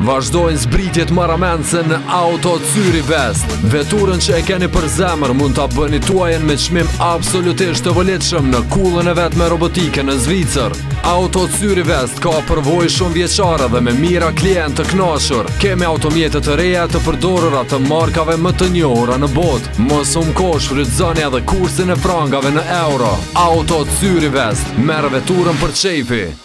Vazhdojnë zbritjet maramense në Auto Cyrivest. Veturën që e keni për zemër mund ta bëni tuajen me çmim absolutisht të volitshëm në kullën e vet me robotike në Zvicër. Auto Cyrivest ka përvojë shumë vjeçare dhe me mira klientë të kënaqur. Kemi automjete të reja të përdorura të markave më të njohura në botë. Mos u mko, shfrytëzoni edhe kursin e frangave në euro. Auto Cyrivest, merr veturën për çefi.